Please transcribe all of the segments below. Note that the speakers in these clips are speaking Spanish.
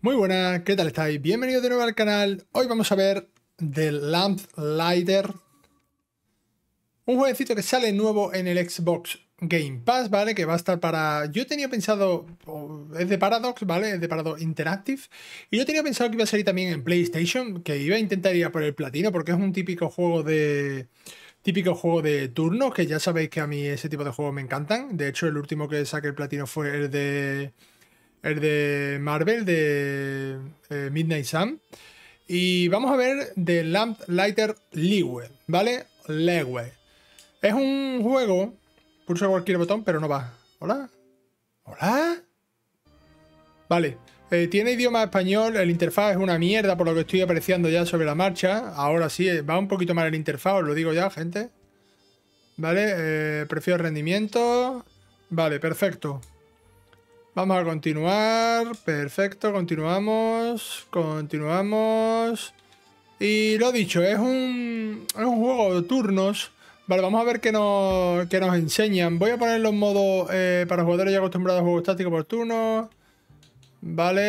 Muy buenas, ¿qué tal estáis? Bienvenidos de nuevo al canal. Hoy vamos a ver The Lamplighter, un jueguecito que sale nuevo en el Xbox Game Pass, ¿vale? Que va a estar para... Yo tenía pensado... Es de Paradox, ¿vale? Es de Paradox Interactive. Y yo tenía pensado que iba a salir también en PlayStation, que iba a intentar ir a por el platino, porque es un típico juego de... Típico juego de turnos, que ya sabéis que a mí ese tipo de juegos me encantan. De hecho, el último que saqué el platino fue el de Marvel, de Midnight Sun. Y vamos a ver The Lamplighter League, ¿vale? League. Es un juego... Pulso cualquier botón, pero no va. ¿Hola? ¿Hola? Vale. Tiene idioma español, el interfaz es una mierda por lo que estoy apreciando ya sobre la marcha. Ahora sí, va un poquito mal el interfaz, os lo digo ya, gente. Vale, prefiero rendimiento. Vale, perfecto. Vamos a continuar. Perfecto, continuamos. Continuamos. Y lo dicho, es un juego de turnos. Vale, vamos a ver qué nos enseñan. Voy a ponerlo en modo para jugadores ya acostumbrados a juegos tácticos por turnos. Vale.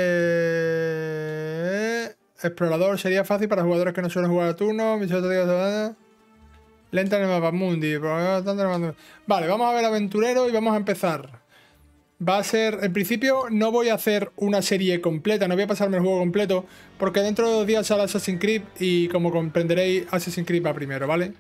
Explorador sería fácil para jugadores que no suelen jugar a turnos. Misión táctica lenta en el mapa mundi. Vale, vamos a ver aventurero y vamos a empezar. Va a ser, en principio no voy a hacer una serie completa, no voy a pasarme el juego completo, porque dentro de 2 días sale Assassin's Creed y como comprenderéis, Assassin's Creed va primero, ¿vale?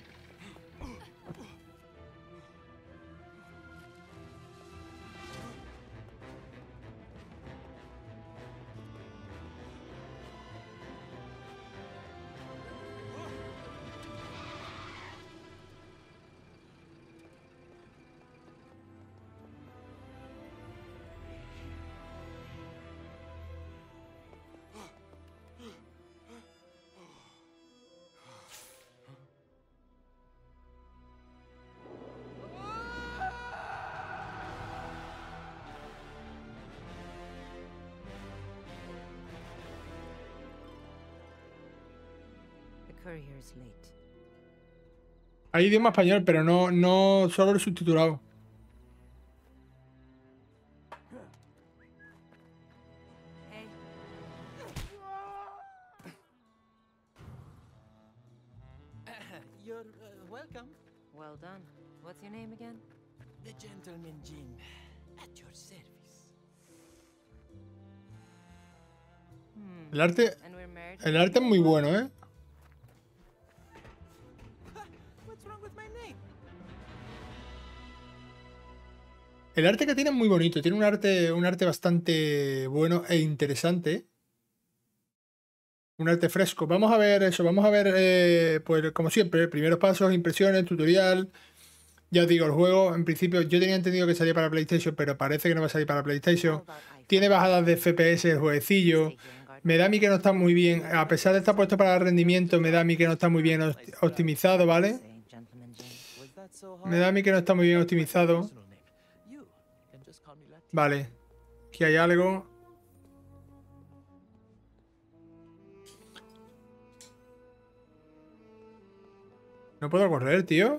Hay idioma español, pero no solo el subtitulado. Hey. You're welcome. Well done. What's your name again? The gentleman Jin, at your service. El arte, And we're married. el arte es muy bueno, ¿eh? What's wrong with my name? El arte que tiene es muy bonito, tiene un arte bastante bueno e interesante. Un arte fresco. Vamos a ver eso, vamos a ver, pues como siempre, primeros pasos, impresiones, tutorial. Ya os digo, el juego, en principio, yo tenía entendido que salía para PlayStation, pero parece que no va a salir para PlayStation. Tiene bajadas de FPS el jueguecillo. Me da a mí que no está muy bien, a pesar de estar puesto para rendimiento, me da a mí que no está muy bien optimizado, ¿vale? Was that so hard? Me da a mí que no está muy bien optimizado. Personal name. You can just call me Latin. Vale. Aquí hay algo. No puedo correr, tío.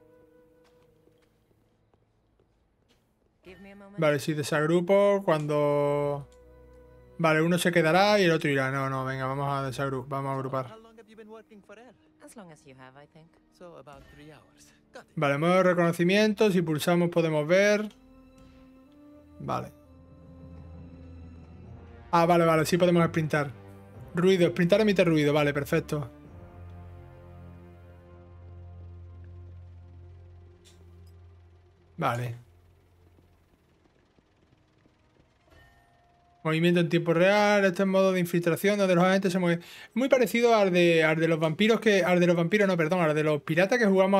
Give me a moment. Vale, si desagrupo cuando... Vale, uno se quedará y el otro irá. No, venga, vamos a vamos a agrupar. How long have you been working for Elle? As long as you have, I think. So about 3 hours. Got it. Vale, modo de reconocimiento. Si pulsamos podemos ver. Vale. Ah, vale, sí podemos sprintar. Ruido, sprintar emite ruido. Vale, perfecto. Vale. Movimiento en tiempo real, este es modo de infiltración donde los agentes se mueven. Es muy parecido al de los vampiros al de los vampiros, no, perdón, al de los piratas que jugamos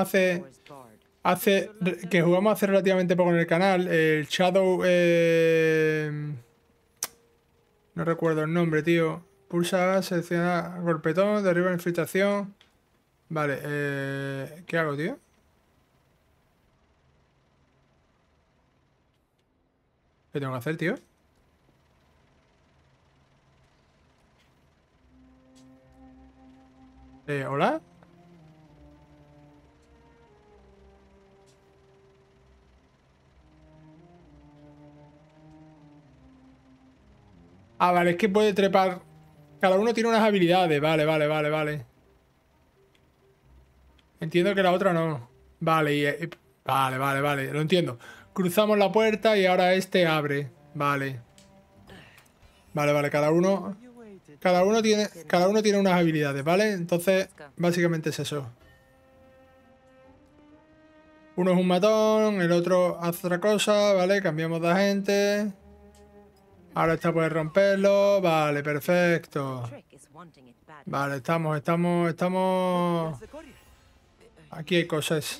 que jugamos hace relativamente poco en el canal. El Shadow, no recuerdo el nombre, tío. Pulsa, selecciona golpetón, derriba la infiltración. Vale, ¿qué hago, tío? ¿Qué tengo que hacer, tío? ¿Hola? Ah, vale, es que puede trepar. Cada uno tiene unas habilidades. Vale, vale, vale, vale. Entiendo que la otra no. Vale, vale, vale, vale. Lo entiendo. Cruzamos la puerta y ahora este abre. Vale. Vale, vale, cada uno. You waited. Cada uno tiene unas habilidades, ¿vale? Entonces, básicamente es eso. Uno es un matón, el otro hace otra cosa, ¿vale? Cambiamos de agente. Ahora esta puede romperlo. Vale, perfecto. Trick is wanting it bad. Vale, estamos. There's the courier. Aquí hay cosas.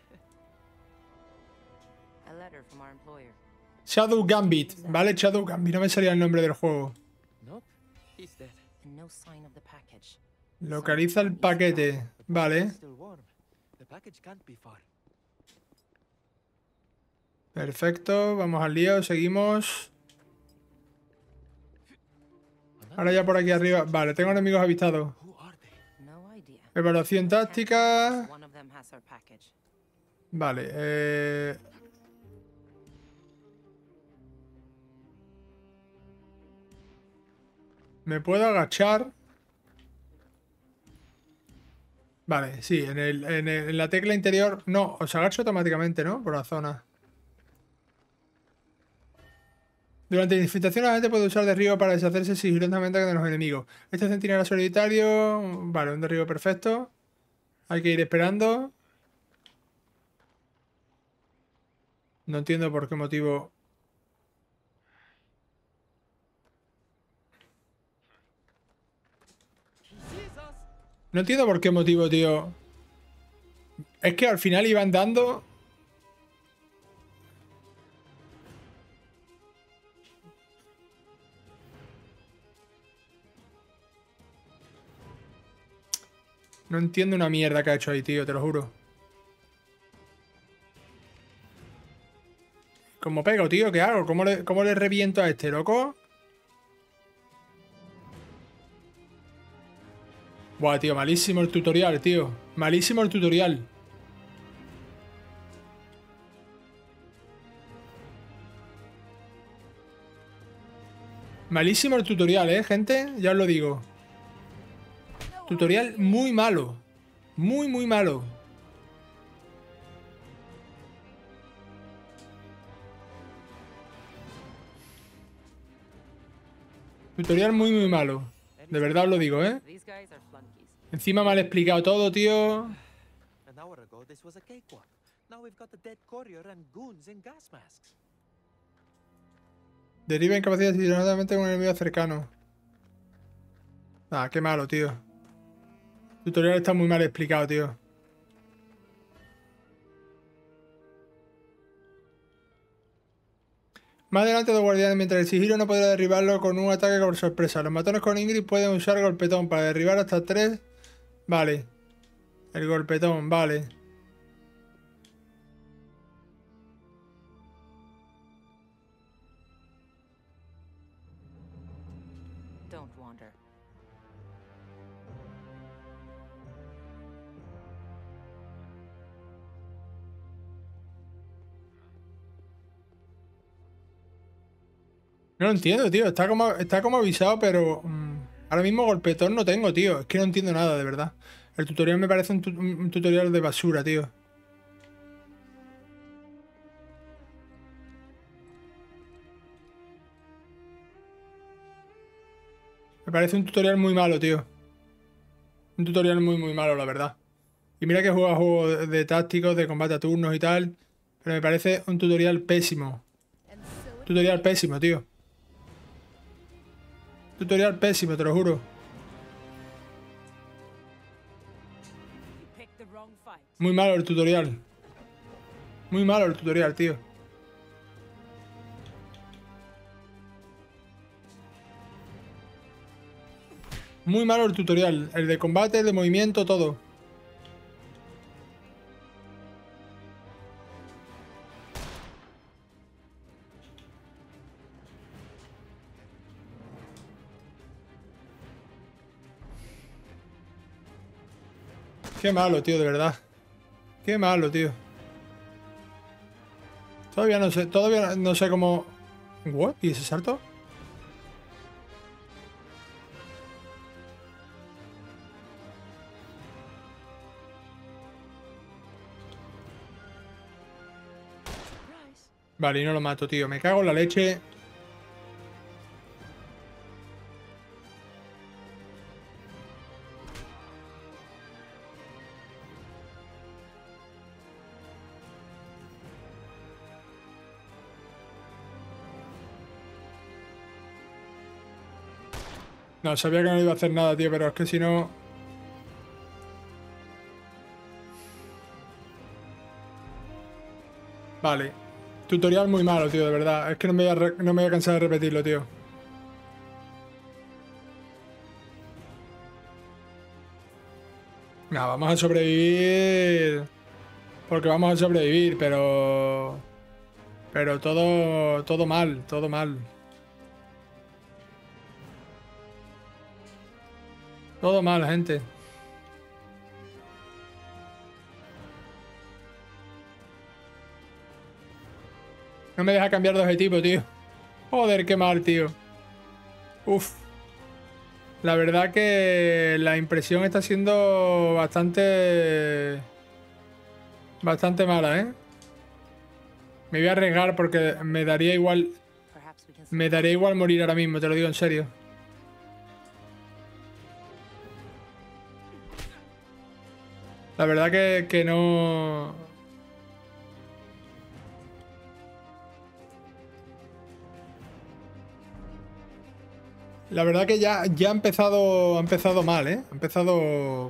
A letter from our employer. Shadow Gambit, ¿vale? Shadow Gambit, no me salía el nombre del juego. Nope. He's dead. And no sign of the package. Localiza el paquete, vale. Still warm. The package can't be far. Perfecto, vamos al lío, seguimos. Ahora ya por aquí arriba. Vale, tengo enemigos avistados. Who are they? No idea. Evaluación táctica. One of them has our package. Vale, me puedo agachar. Vale, sí, en la tecla interior. No, os agacho automáticamente, ¿no? Por la zona. Durante la infiltración la gente puede usar derribo para deshacerse sigilosamente de los enemigos. Este centinela solitario. Vale, un derribo perfecto. Hay que ir esperando. No entiendo por qué motivo. No entiendo por qué motivo, tío. Es que al final iban dando. No entiendo una mierda que ha hecho ahí, tío, te lo juro. ¿Cómo pego, tío? ¿Qué hago? ¿Cómo le reviento a este, loco? Buah, tío, malísimo el tutorial, tío. Malísimo el tutorial. Malísimo el tutorial, gente. Ya os lo digo. Tutorial muy malo. Muy, muy malo. Tutorial muy, muy malo. De verdad os lo digo, ¿eh? These guys are flunkies. Encima mal explicado todo, tío. An hour ago, this was a cakewalk. Now we've got a dead courier and goons in gas masks. Deriva incapacidad sigilosamente de un enemigo cercano. Ah, qué malo, tío. El tutorial está muy mal explicado, tío. Más adelante dos guardianes, mientras el sigilo no podrá derribarlo con un ataque por sorpresa. Los matones con Ingrid pueden usar golpetón para derribar hasta 3. Vale. El golpetón, vale. Don't wander. No lo entiendo, tío. Está como avisado, pero... ahora mismo golpetón no tengo, tío. Es que no entiendo nada, de verdad. El tutorial me parece un tutorial de basura, tío. Me parece un tutorial muy malo, tío. Un tutorial muy, muy malo, la verdad. Y mira que juega juegos de tácticos, de combate a turnos y tal. Pero me parece un tutorial pésimo. Tutorial pésimo, tío. Tutorial pésimo, te lo juro. You picked the wrong fight. Muy malo el tutorial. Muy malo el tutorial, tío. Muy malo el tutorial. El de combate, el de movimiento, todo. Qué malo, tío, de verdad. Qué malo, tío. Todavía no sé cómo... ¿What? ¿Y ese salto? Vale, y no lo mato, tío. Me cago en la leche. No, sabía que no iba a hacer nada, tío, pero es que si no... Vale. Tutorial muy malo, tío, de verdad. Es que no me voy a cansar de repetirlo, tío. Nada, vamos a sobrevivir. Porque vamos a sobrevivir, pero... Pero todo mal, todo mal. Todo mal, gente. No me deja cambiar de objetivo, tío. Joder, qué mal, tío. Uf. La verdad que la impresión está siendo bastante mala, ¿eh? Me voy a arriesgar porque me daría igual... Perhaps we can Me daría igual morir ahora mismo, te lo digo en serio. La verdad que no... La verdad que ya ha empezado mal, ¿eh? Ha empezado...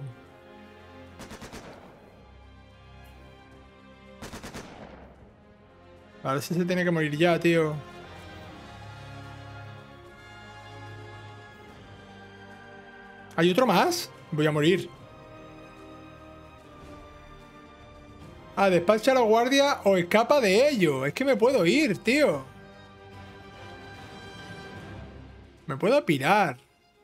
A ver si se tiene que morir ya, tío. ¿Hay otro más? Voy a morir. Ah, despacha a la guardia o escapa de ello. Es que me puedo ir, tío. Me puedo pirar.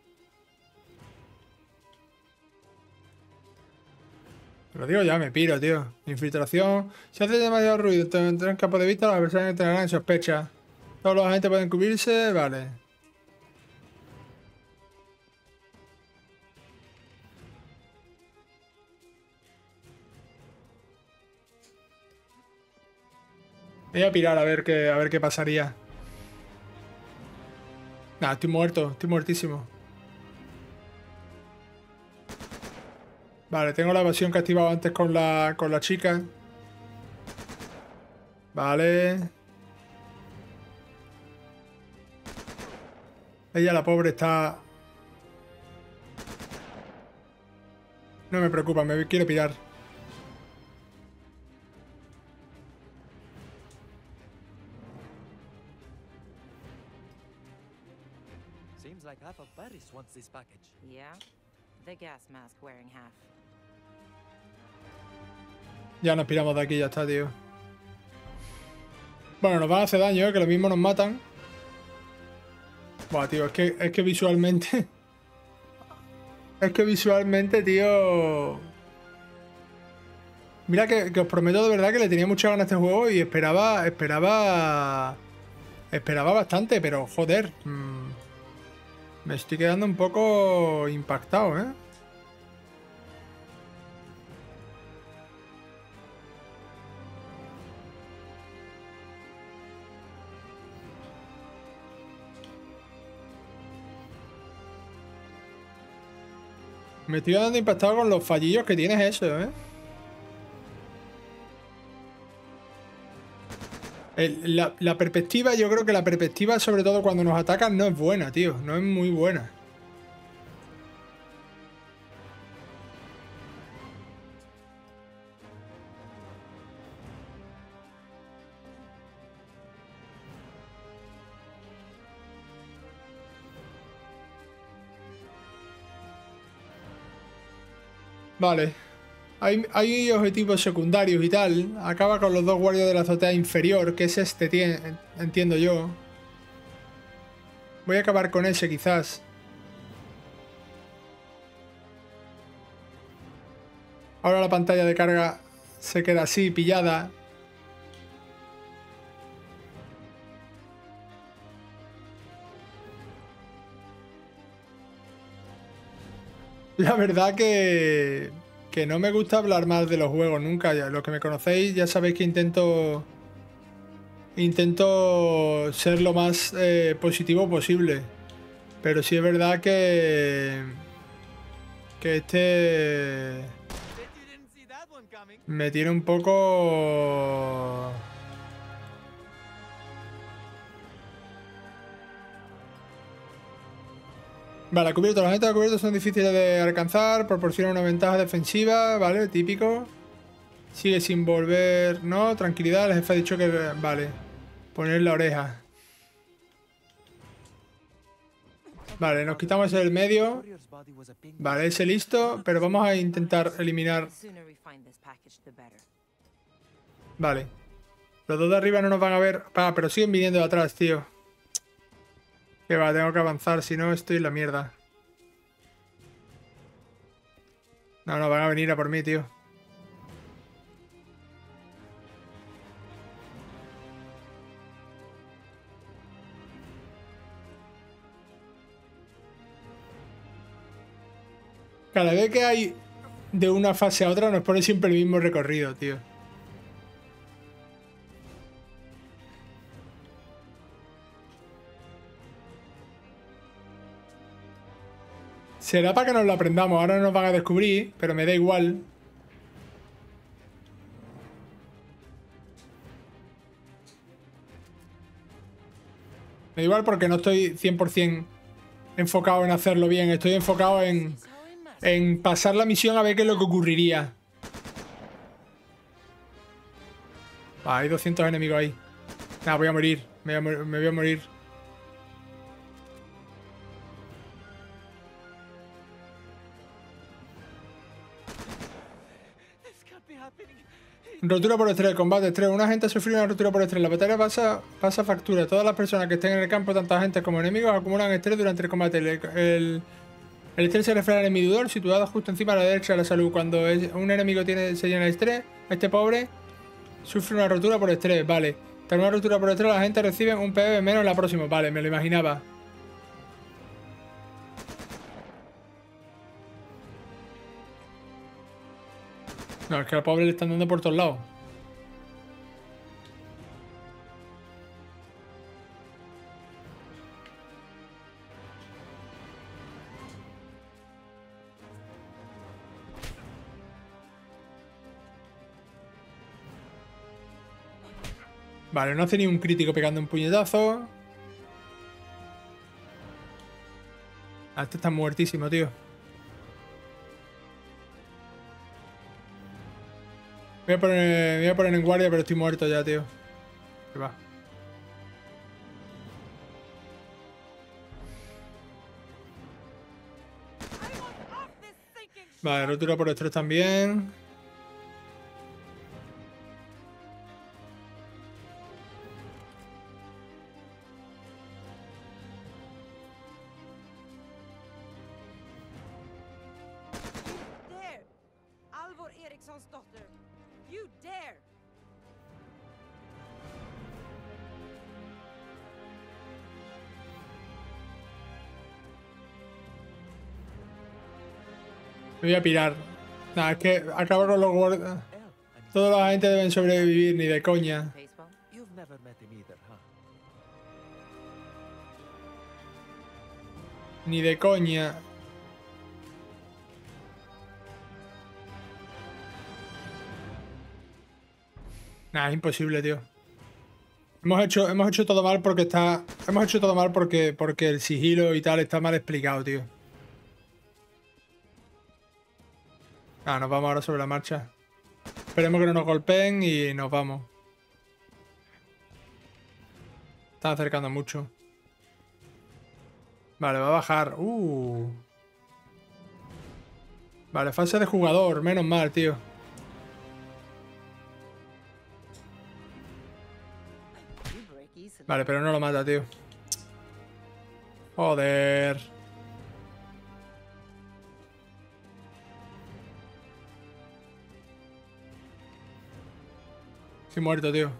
Lo digo ya, me piro, tío. Infiltración. Si hace demasiado ruido, te en campo de vista, las personas entrarán en sospecha. Todos los agentes pueden cubrirse, vale. Me voy a pirar a ver qué pasaría. Nah, estoy muerto, estoy muertísimo. Vale, tengo la evasión que he activado antes con la chica. Vale. Ella, la pobre, está... No me preocupa, me quiero pirar. Seems like half of Paris wants this package. Yeah? The gas mask wearing half. Ya nos piramos de aquí, ya está, tío. Bueno, nos van a hacer daño, que lo mismo nos matan. Buah, tío, es que visualmente... Es que visualmente, tío... Mira que os prometo de verdad que le tenía muchas ganas a este juego y esperaba bastante, pero joder. Me estoy quedando un poco impactado, ¿eh? Me estoy quedando impactado con los fallillos que tienes eso, ¿eh? La perspectiva, yo creo que la perspectiva, sobre todo cuando nos atacan, no es buena, tío. No es muy buena. Vale. Hay objetivos secundarios y tal. Acaba con los dos guardias de la azotea inferior, que es este, entiendo yo. Voy a acabar con ese, quizás. Ahora la pantalla de carga se queda así, pillada. La verdad que no me gusta hablar mal de los juegos nunca. Ya, los que me conocéis ya sabéis que intento ser lo más positivo posible. Pero sí es verdad que este Bet you didn't see that one coming. me tiene un poco... Vale, cubierto. Las metas de cubierto son difíciles de alcanzar, proporcionan una ventaja defensiva, ¿vale? Típico. Sigue sin volver... No, tranquilidad, el jefe ha dicho que... Vale. Poner la oreja. Vale, nos quitamos ese del medio. Warrior's body was a ping. Vale, ese listo, pero vamos a intentar eliminar... The sooner we find this package, the better. Vale. Los dos de arriba no nos van a ver... Ah, pero siguen viniendo de atrás, tío. Que va, tengo que avanzar, si no estoy en la mierda. No, no, van a venir a por mí, tío. Cada vez que hay de una fase a otra nos pone siempre el mismo recorrido, tío. Será para que nos lo aprendamos. Ahora no nos van a descubrir, pero me da igual. Me da igual porque no estoy 100% enfocado en hacerlo bien. Estoy enfocado en pasar la misión a ver qué es lo que ocurriría. Ah, hay 200 enemigos ahí. Nah, voy a morir. Me voy a morir. This can't be happening. Rotura por estrés, combate estrés. Un agente ha sufrido una rotura por estrés. La batalla pasa factura. Todas las personas que estén en el campo, tanto agentes como enemigos, acumulan estrés durante el combate. El estrés se refiere al enemigo situado justo encima a la derecha de la salud. Cuando un enemigo se llena de estrés, este pobre sufre una rotura por estrés. Vale. Tras una rotura por estrés, la gente recibe un PV menos en la próxima. Vale, me lo imaginaba. No, es que al pobre le están dando por todos lados. Vale, no hace ni un crítico pegando un puñetazo. Ah, este está muertísimo, tío. Me voy a poner en guardia, pero estoy muerto ya, tío. ¿Qué va? Vale, rotura por estrés también. There! Alvor Erikssons dotter! You dare! Me voy a pirar. Nada, es que acabo con los guardias. Hell, Todos los agentes deben sobrevivir, ni de coña. Baseball? you've never met him either, huh? Ni de coña. Nah, es imposible, tío. Hemos hecho todo mal porque está... Hemos hecho todo mal porque el sigilo y tal está mal explicado, tío. Ah, nos vamos ahora sobre la marcha. Esperemos que no nos golpeen y nos vamos. Están acercando mucho. Vale, va a bajar. Vale, fase de jugador. Menos mal, tío. You break easily. Vale, pero no lo mata, tío. Joder. Estoy muerto, tío.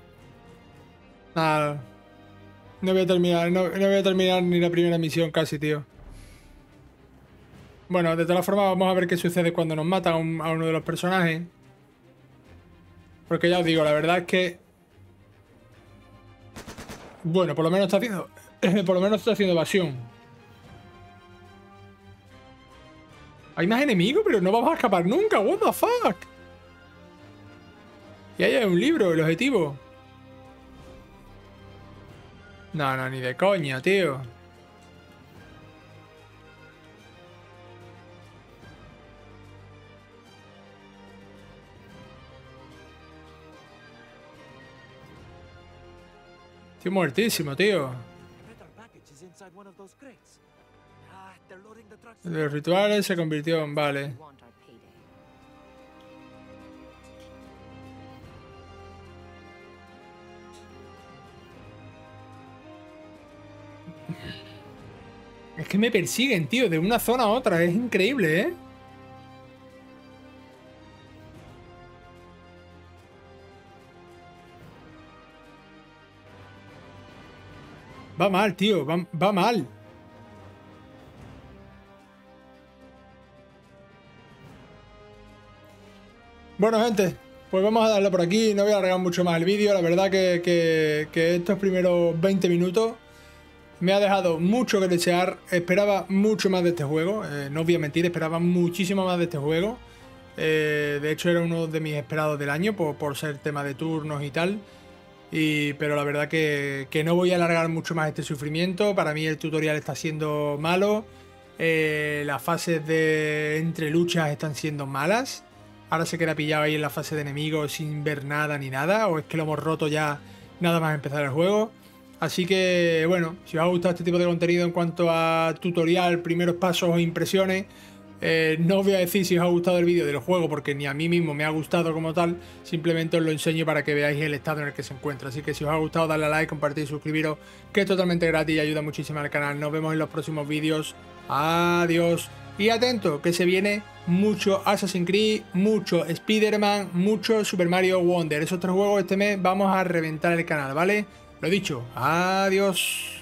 Nada. No voy a terminar, no voy a terminar ni la primera misión casi, tío. Bueno, de todas formas vamos a ver qué sucede cuando nos matan a uno de los personajes. Porque ya os digo, la verdad es que Bueno, por lo menos está haciendo. Por lo menos está haciendo evasión. Hay más enemigos, pero no vamos a escapar nunca. What the fuck. Y ahí hay un libro, el objetivo. No, no, ni de coña, tío. Estoy muertísimo, tío. I bet our package is inside one of those crates. Ah, they're loading the trucks. Los rituales se convirtió en... Vale. We want our payday. Es que me persiguen, tío, de una zona a otra. Es increíble, ¿eh? Va mal, tío. Va mal. Bueno, gente, pues vamos a darle por aquí. No voy a alargar mucho más el vídeo. La verdad que estos primeros 20 minutos me ha dejado mucho que desear. Esperaba mucho más de este juego. No os voy a mentir, esperaba muchísimo más de este juego. De hecho, era uno de mis esperados del año por ser tema de turnos y tal. Pero la verdad que no voy a alargar mucho más este sufrimiento. Para mí el tutorial está siendo malo. Las fases de entre luchas están siendo malas. Ahora se queda pillado ahí en la fase de enemigos sin ver nada ni nada. O es que lo hemos roto ya nada más empezar el juego. Así que bueno, si os ha gustado este tipo de contenido en cuanto a tutorial, primeros pasos o impresiones, no os voy a decir si os ha gustado el vídeo del juego porque ni a mí mismo me ha gustado como tal. Simplemente os lo enseño para que veáis el estado en el que se encuentra. Así que si os ha gustado, darle a like, compartir, suscribiros, que es totalmente gratis y ayuda muchísimo al canal. Nos vemos en los próximos vídeos. Adiós. Y atento, que se viene mucho Assassin's Creed, mucho Spider-Man, mucho Super Mario Wonder. Esos tres juegos este mes vamos a reventar el canal, ¿vale? Lo dicho, adiós.